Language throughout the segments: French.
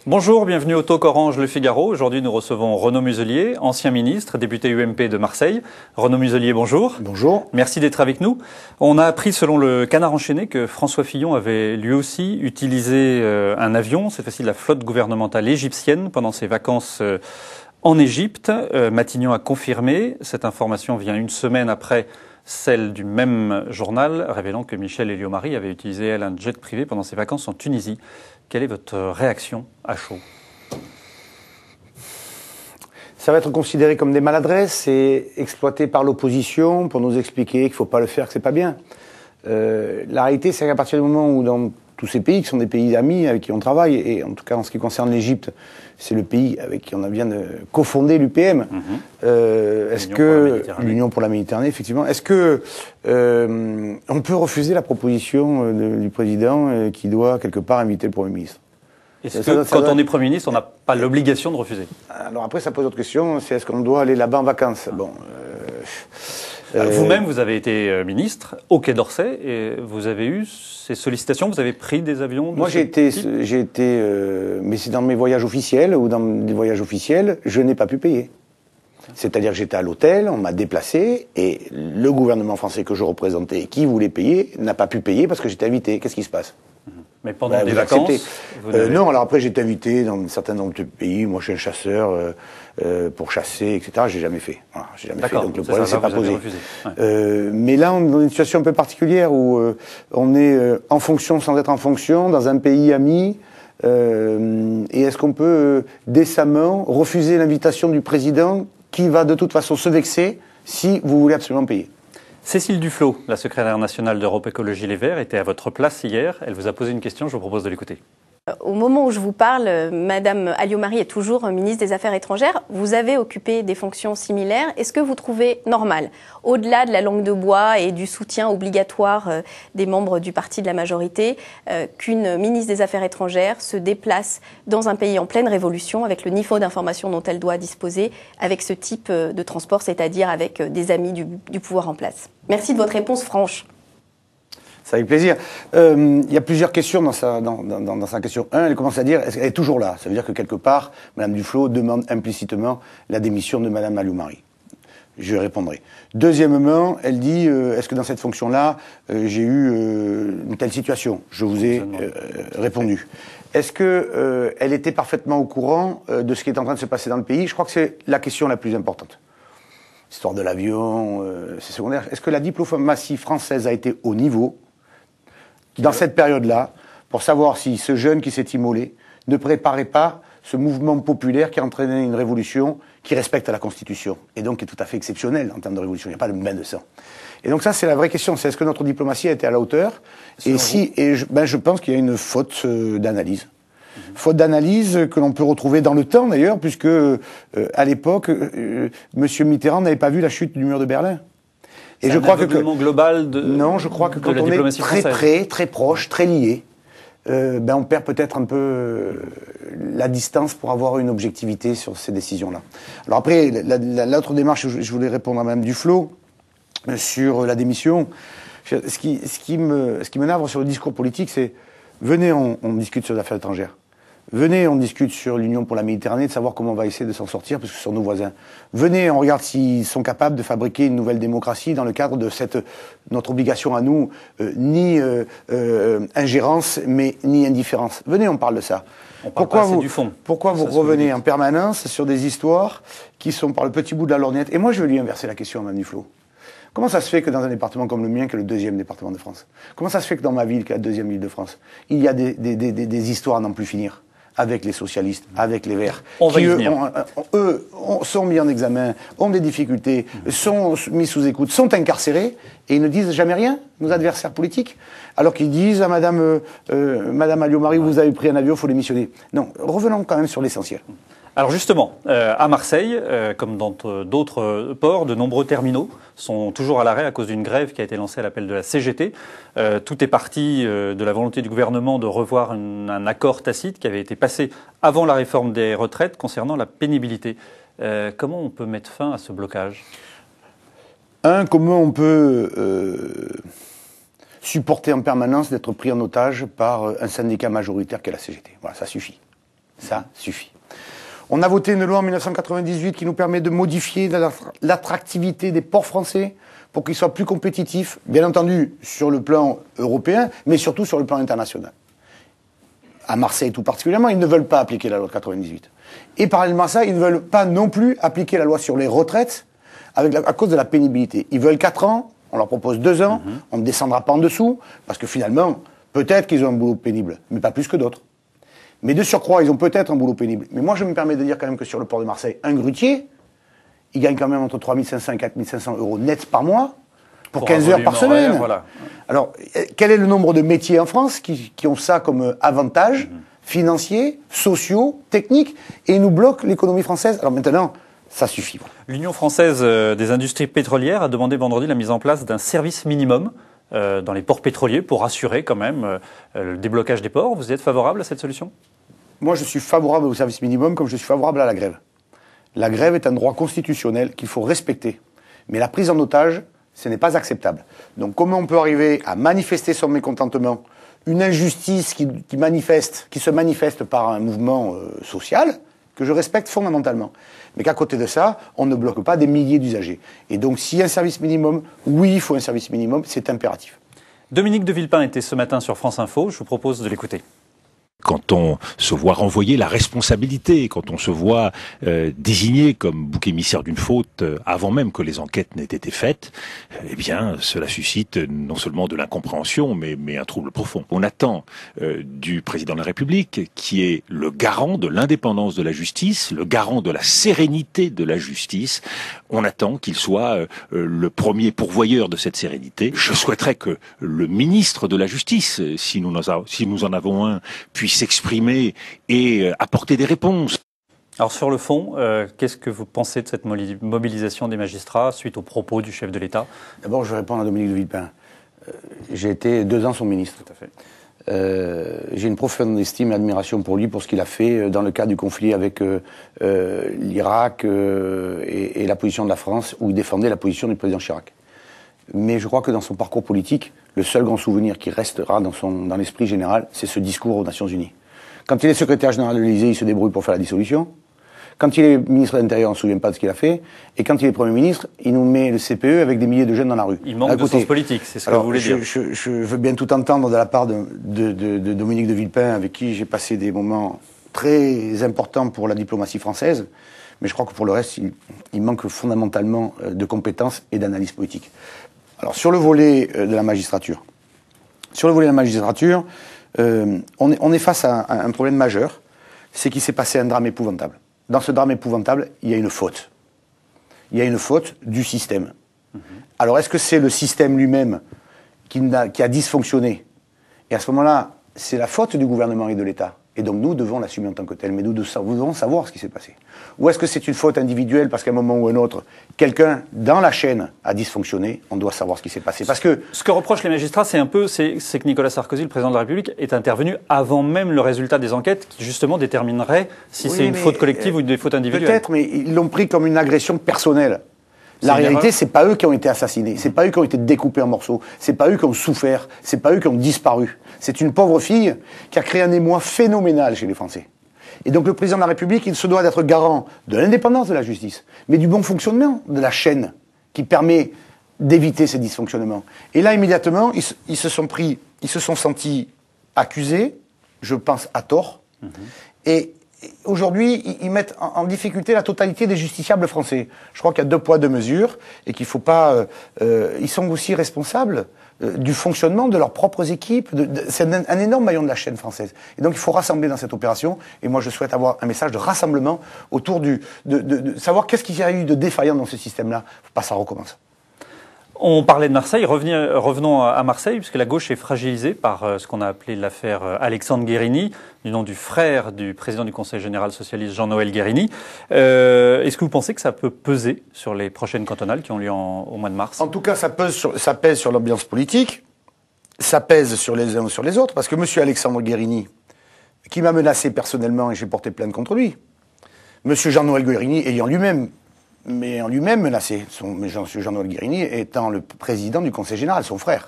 Bonjour, bienvenue au Talk Orange Le Figaro. Aujourd'hui, nous recevons Renaud Muselier, ancien ministre, député UMP de Marseille. Renaud Muselier, bonjour. Bonjour. Merci d'être avec nous. On a appris, selon le Canard enchaîné, que François Fillon avait lui aussi utilisé un avion, cette fois-ci de la flotte gouvernementale égyptienne, pendant ses vacances en Égypte. Matignon a confirmé. Cette information vient une semaine après celle du même journal, révélant que Michèle Elliot-Marie avait utilisé, elle, un jet privé pendant ses vacances en Tunisie. Quelle est votre réaction à chaud? Ça va être considéré comme des maladresses et exploité par l'opposition pour nous expliquer qu'il ne faut pas le faire, que c'est pas bien. La réalité, c'est qu'à partir du moment où dans tous ces pays, qui sont des pays amis avec qui on travaille, et en tout cas en ce qui concerne l'Égypte, c'est le pays avec qui on vient de cofonder l'UPM. Est-ce que l'Union pour la Méditerranée, effectivement, est-ce que on peut refuser la proposition du président qui doit quelque part inviter le Premier ministre? Est-ce que quand on est Premier ministre, on n'a pas l'obligation de refuser? Alors après, ça pose autre question, c'est est-ce qu'on doit aller là-bas en vacances? Bon. Vous-même, vous avez été ministre au Quai d'Orsay et vous avez eu ces sollicitations, vous avez pris des avions de Moi, j'ai été, mais c'est dans mes voyages officiels ou dans des voyages officiels, je n'ai pas pu payer. C'est-à-dire que j'étais à l'hôtel, on m'a déplacé et le gouvernement français que je représentais et qui voulait payer n'a pas pu payer parce que j'étais invité. Qu'est-ce qui se passe? Mais pendant des vacances non, alors après j'ai été invité dans certains nombre de pays. Moi, je suis un chasseur pour chasser, etc. J'ai jamais fait. Voilà, j'ai jamais fait. Donc le problème s'est pas posé. Ouais. Mais là, on est dans une situation un peu particulière où on est en fonction sans être en fonction dans un pays ami. Et est-ce qu'on peut décemment refuser l'invitation du président qui va de toute façon se vexer si vous voulez absolument payer? Cécile Duflot, la secrétaire nationale d'Europe Écologie Les Verts, était à votre place hier. Elle vous a posé une question, je vous propose de l'écouter. Au moment où je vous parle, Madame Elliot-Marie est toujours ministre des Affaires étrangères. Vous avez occupé des fonctions similaires. Est-ce que vous trouvez normal, au-delà de la langue de bois et du soutien obligatoire des membres du parti de la majorité, qu'une ministre des Affaires étrangères se déplace dans un pays en pleine révolution avec le niveau d'information dont elle doit disposer, avec ce type de transport, c'est-à-dire avec des amis du pouvoir en place? Merci de votre réponse franche. C'est avec plaisir. Il y a plusieurs questions dans sa question. Un, elle commence à dire, elle est toujours là. Ça veut dire que quelque part, Mme Duflot demande implicitement la démission de Mme Elliot-Marie. Je répondrai. Deuxièmement, elle dit, est-ce que dans cette fonction-là, j'ai eu une telle situation? Je vous ai répondu. Est-ce que elle était parfaitement au courant de ce qui est en train de se passer dans le pays? Je crois que c'est la question la plus importante. L'histoire de l'avion, c'est secondaire. Est-ce que la diplomatie française a été au niveau dans cette période-là, pour savoir si ce jeune qui s'est immolé ne préparait pas ce mouvement populaire qui a entraîné une révolution qui respecte la Constitution, et donc qui est tout à fait exceptionnelle en termes de révolution. Il n'y a pas de bain de sang. Et donc ça, c'est la vraie question. C'est est-ce que notre diplomatie a été à la hauteur? Et si, je pense qu'il y a une faute d'analyse. Faute d'analyse que l'on peut retrouver dans le temps, d'ailleurs, puisque à l'époque, M. Mitterrand n'avait pas vu la chute du mur de Berlin. Et je crois que global de non, je crois que quand on est très près, très proche, très lié, on perd peut-être un peu la distance pour avoir une objectivité sur ces décisions-là. Alors après, l'autre démarche, je voulais répondre à Mme Duflot sur la démission. Ce qui me navre sur le discours politique, c'est venez, on discute sur les affaires étrangères. Venez, on discute sur l'Union pour la Méditerranée, de savoir comment on va essayer de s'en sortir, parce que ce sont nos voisins. Venez, on regarde s'ils sont capables de fabriquer une nouvelle démocratie dans le cadre de notre obligation à nous, ni ingérence, mais ni indifférence. Venez, on parle de ça. Pourquoi vous revenez en permanence sur des histoires qui sont par le petit bout de la lorgnette? Et moi, je vais lui inverser la question à Mme Duflot. Comment ça se fait que dans un département comme le mien, qui est le 2e département de France, comment ça se fait que dans ma ville, qui est la 2e ville de France, il y a des histoires à n'en plus finir avec les socialistes, avec les Verts, qui eux sont mis en examen, ont des difficultés, sont mis sous écoute, sont incarcérés, et ils ne disent jamais rien, nos adversaires politiques, alors qu'ils disent à Madame Elliot-Marie, vous avez pris un avion, il faut démissionner. Non, revenons quand même sur l'essentiel. Alors justement, à Marseille, comme dans d'autres ports, de nombreux terminaux sont toujours à l'arrêt à cause d'une grève qui a été lancée à l'appel de la CGT. Tout est parti de la volonté du gouvernement de revoir un accord tacite qui avait été passé avant la réforme des retraites concernant la pénibilité. Comment on peut mettre fin à ce blocage? Comment on peut supporter en permanence d'être pris en otage par un syndicat majoritaire qu'est la CGT? Voilà, ça suffit. Ça suffit. On a voté une loi en 1998 qui nous permet de modifier l'attractivité des ports français pour qu'ils soient plus compétitifs, bien entendu sur le plan européen, mais surtout sur le plan international. À Marseille tout particulièrement, ils ne veulent pas appliquer la loi de 98. Et parallèlement à ça, ils ne veulent pas non plus appliquer la loi sur les retraites à cause de la pénibilité. Ils veulent 4 ans, on leur propose 2 ans, on ne descendra pas en dessous, parce que finalement, peut-être qu'ils ont un boulot pénible, mais pas plus que d'autres. Mais de surcroît, ils ont peut-être un boulot pénible. Mais moi, je me permets de dire quand même que sur le port de Marseille, un grutier, il gagne quand même entre 3 500 et 4 500 euros nets par mois, pour 15 heures par semaine. Voilà. Alors, quel est le nombre de métiers en France qui ont ça comme avantage financiers, sociaux, techniques, et nous bloquent l'économie française? Alors maintenant, ça suffit. L'Union française des industries pétrolières a demandé vendredi la mise en place d'un service minimum dans les ports pétroliers pour assurer quand même le déblocage des ports. Vous êtes favorable à cette solution? Moi, je suis favorable au service minimum comme je suis favorable à la grève. La grève est un droit constitutionnel qu'il faut respecter. Mais la prise en otage, ce n'est pas acceptable. Donc comment on peut arriver à manifester son mécontentement, une injustice qui se manifeste par un mouvement social, que je respecte fondamentalement, mais qu'à côté de ça, on ne bloque pas des milliers d'usagers. Et donc s'il y a un service minimum, oui, il faut un service minimum, c'est impératif. Dominique de Villepin était ce matin sur France Info, je vous propose de l'écouter. Quand on se voit renvoyer la responsabilité, quand on se voit désigné comme bouc émissaire d'une faute avant même que les enquêtes n'aient été faites, eh bien, cela suscite non seulement de l'incompréhension, mais un trouble profond. On attend du président de la République, qui est le garant de l'indépendance de la justice, le garant de la sérénité de la justice, on attend qu'il soit le premier pourvoyeur de cette sérénité. Je souhaiterais que le ministre de la Justice, si nous en avons un, puisse s'exprimer et apporter des réponses. Alors sur le fond, qu'est-ce que vous pensez de cette mobilisation des magistrats suite aux propos du chef de l'État? D'abord, je vais répondre à Dominique de Villepin. J'ai été 2 ans son ministre. Tout à fait. J'ai une profonde estime et admiration pour lui, pour ce qu'il a fait dans le cadre du conflit avec l'Irak et la position de la France, où il défendait la position du président Chirac. Mais je crois que dans son parcours politique, le seul grand souvenir qui restera dans l'esprit général, c'est ce discours aux Nations Unies. Quand il est secrétaire général de l'Élysée, il se débrouille pour faire la dissolution. Quand il est ministre de l'Intérieur, on ne se souvient pas de ce qu'il a fait. Et quand il est Premier ministre, il nous met le CPE avec des milliers de jeunes dans la rue. Il manque de sens politique, c'est ce que vous voulez dire. Je veux bien tout entendre de la part de Dominique de Villepin, avec qui j'ai passé des moments très importants pour la diplomatie française. Mais je crois que pour le reste, il manque fondamentalement de compétences et d'analyse politique. Alors, sur le volet de la magistrature. On est face à un problème majeur, c'est qu'il s'est passé un drame épouvantable. Dans ce drame épouvantable, il y a une faute. Il y a une faute du système. Alors, est-ce que c'est le système lui-même qui a dysfonctionné? Et à ce moment-là, c'est la faute du gouvernement et de l'État. Et donc, nous devons l'assumer en tant que tel, mais nous devons savoir ce qui s'est passé. Ou est-ce que c'est une faute individuelle parce qu'à un moment ou un autre, quelqu'un dans la chaîne a dysfonctionné? On doit savoir ce qui s'est passé. Parce que ce que reprochent les magistrats, c'est que Nicolas Sarkozy, le président de la République, est intervenu avant même le résultat des enquêtes qui justement déterminerait si c'est une faute collective ou des fautes individuelles. Peut-être, mais ils l'ont pris comme une agression personnelle. La réalité, c'est pas eux qui ont été assassinés, c'est pas eux qui ont été découpés en morceaux, c'est pas eux qui ont souffert, c'est pas eux qui ont disparu. C'est une pauvre fille qui a créé un émoi phénoménal chez les Français. Et donc le président de la République, il se doit d'être garant de l'indépendance de la justice, mais du bon fonctionnement de la chaîne qui permet d'éviter ces dysfonctionnements. Et là, immédiatement, ils se sont sentis accusés, je pense à tort, et aujourd'hui, ils mettent en difficulté la totalité des justiciables français. Je crois qu'il y a 2 poids, 2 mesures, et qu'il ne faut pas... ils sont aussi responsables du fonctionnement de leurs propres équipes. C'est un énorme maillon de la chaîne française. Et donc, il faut rassembler dans cette opération. Et moi, je souhaite avoir un message de rassemblement autour de savoir qu'est-ce qu'il y a eu de défaillant dans ce système-là. Il ne faut pas que ça recommence. On parlait de Marseille, revenons à Marseille, puisque la gauche est fragilisée par ce qu'on a appelé l'affaire Alexandre Guérini, du nom du frère du président du Conseil général socialiste Jean-Noël Guérini. Est-ce que vous pensez que ça peut peser sur les prochaines cantonales qui ont lieu au mois de mars? En tout cas, ça pèse sur l'ambiance politique, ça pèse sur les uns ou sur les autres, parce que M. Alexandre Guérini, qui m'a menacé personnellement et j'ai porté plainte contre lui, M. Jean-Noël Guérini ayant lui-même menacé, M. Jean-Noël Guérini étant le président du Conseil général, son frère.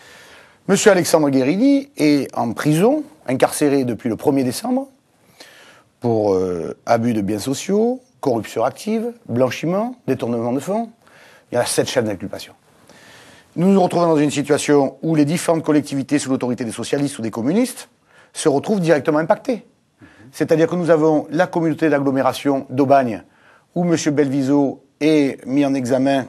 M. Alexandre Guérini est en prison, incarcéré depuis le 1er décembre, pour abus de biens sociaux, corruption active, blanchiment, détournement de fonds. Il y a 7 chefs d'inculpation. Nous nous retrouvons dans une situation où les différentes collectivités sous l'autorité des socialistes ou des communistes se retrouvent directement impactées. C'est-à-dire que nous avons la communauté d'agglomération d'Aubagne, où M. Belviso est mis en examen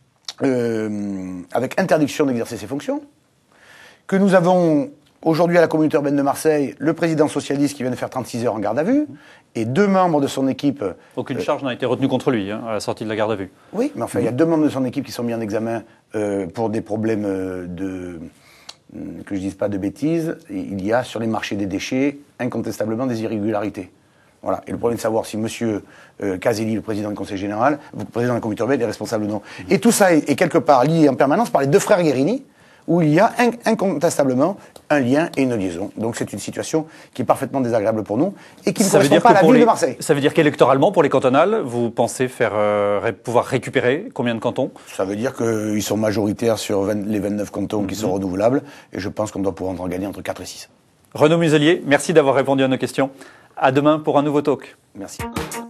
avec interdiction d'exercer ses fonctions, que nous avons aujourd'hui à la communauté urbaine de Marseille le président socialiste qui vient de faire 36 heures en garde à vue, et 2 membres de son équipe... Aucune charge n'a été retenue contre lui à la sortie de la garde à vue. Oui, mais enfin, il y a 2 membres de son équipe qui sont mis en examen pour des problèmes que je ne dise pas de bêtises. Il y a sur les marchés des déchets incontestablement des irrégularités. Voilà. Et le problème de savoir si M. Caselli, le président du Conseil général, le président de la communauté urbaine, est responsable ou non. Et tout ça est quelque part lié en permanence par les 2 frères Guérini, où il y a incontestablement un lien et une liaison. Donc c'est une situation qui est parfaitement désagréable pour nous et qui ne correspond pas à la ville de Marseille. Ça veut dire qu'électoralement, pour les cantonales, vous pensez pouvoir récupérer combien de cantons? Ça veut dire qu'ils sont majoritaires sur les 29 cantons qui sont renouvelables, et je pense qu'on doit pouvoir en gagner entre 4 et 6. Renaud Muselier, merci d'avoir répondu à nos questions. À demain pour un nouveau talk. Merci.